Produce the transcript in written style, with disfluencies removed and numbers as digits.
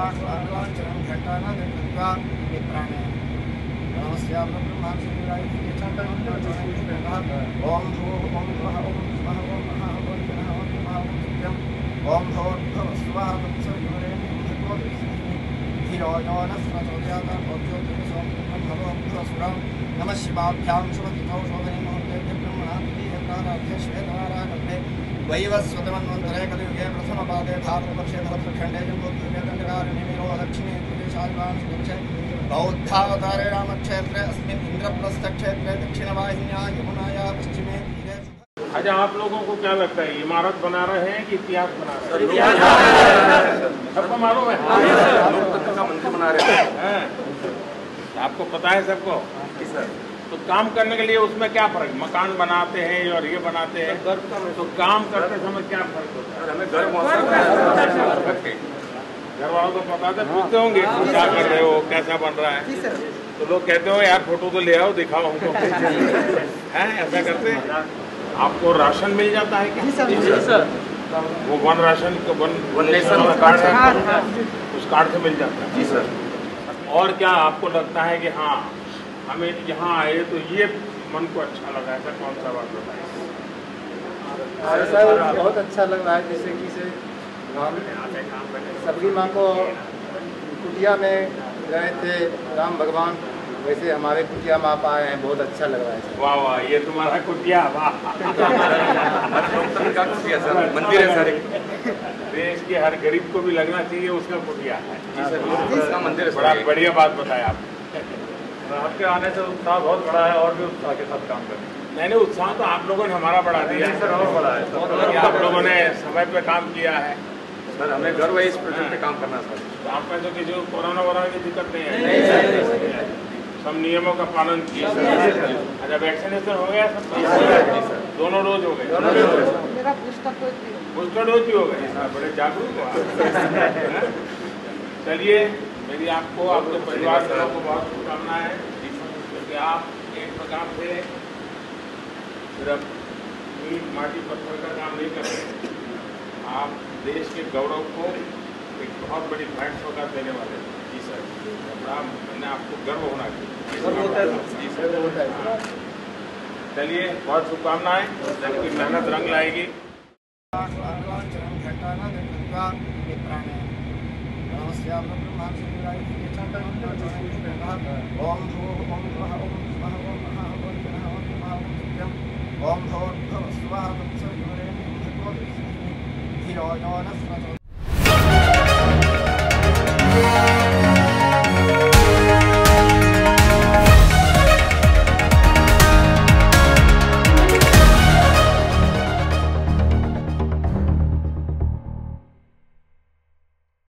नमः शिवाभ्यां शुभतिथौ शोभने मुहूर्ते ब्रह्मणार्थे श्वेतवाराकल्पे वैवस्वतमन्वन्तरे कलियुगे प्रथमपादे भारतवर्षे भरतखण्डे जम्बूद्वीपे दण्डकारण्ये मेरो दक्षिणे देशादिवांशे बौद्धावतारे रामक्षेत्रे अस्मिन् इन्द्रप्रस्थक्षेत्रे दक्षिणवाहिन्या यमुनाया पश्चिमे तीरे। अच्छा, आप लोगों को क्या लगता है इमारत बना रहे हैं कि इतिहास बना रहे हैं? सबको मालूम है लोकतंत्र का मंदिर बना रहे हैं। आपको पता है सबको? सर, तो काम करने के लिए उसमें क्या फर्क? मकान बनाते हैं और ये बनाते हैं, तो काम करते समय क्या फर्क होता है? हमें घर वालों को पता था, पूछते होंगे क्या कर रहे हो, कैसा बन रहा है, तो लोग कहते हो यार फोटो तो ले आओ, दिखाओ हमको। है ऐसा करते हैं? आपको राशन मिल जाता है क्या? सर, वो वन राशन को वन नेशन कार्ड है, उस कार्ड से मिल जाता है। जी सर। और क्या आपको लगता है कि हाँ हमें यहाँ आए तो ये मन को अच्छा लगा, ऐसा कौन सा बात बताए? सर, बहुत अच्छा लग रहा है, जैसे कि से सबकी माँ को कुटिया में गए थे राम भगवान, वैसे हमारे कुटिया में आप आए हैं, बहुत अच्छा लग रहा है। वाह वाह, ये तुम्हारा कुटिया, वाह। सर मंदिर है सर, देश के हर गरीब को भी लगना चाहिए उसका कुटिया है। जी सर, उसका मंदिर है। बड़ा बढ़िया बात बताया आप। आपके आने से उत्साह बहुत बड़ा है, और भी उत्साह के साथ काम करें। नहीं, उत्साह तो आप लोगों ने हमारा बढ़ा दिया है सर, और बड़ा है। आप लोगों ने समय पे काम किया है सर, हमें गर्व है इस प्रोजेक्ट पे काम करना सर। तो आप में तो किसी कोरोना वोरोना की दिक्कत नहीं है? सब नियमों का पालन किया। अच्छा, वैक्सीनेशन हो गया सब? दोनों डोज हो गए? मेरा बूस्टर डोज भी हो गए? बड़े जागरूक हो। चलिए, मेरी आपको, आपके परिवार वालों को बहुत शुभकामनाएं हैं, क्योंकि आप एक प्रकार से सिर्फ ईंट माटी पत्थर का काम नहीं कर रहे, आप देश के गौरव को एक बहुत बड़ी भेंट सौगात देने वाले हैं। जी सर, मैंने आपको गर्व होना चाहिए। जी सर, चलिए, बहुत शुभकामनाएं, आपकी मेहनत रंग लाएगी। ओम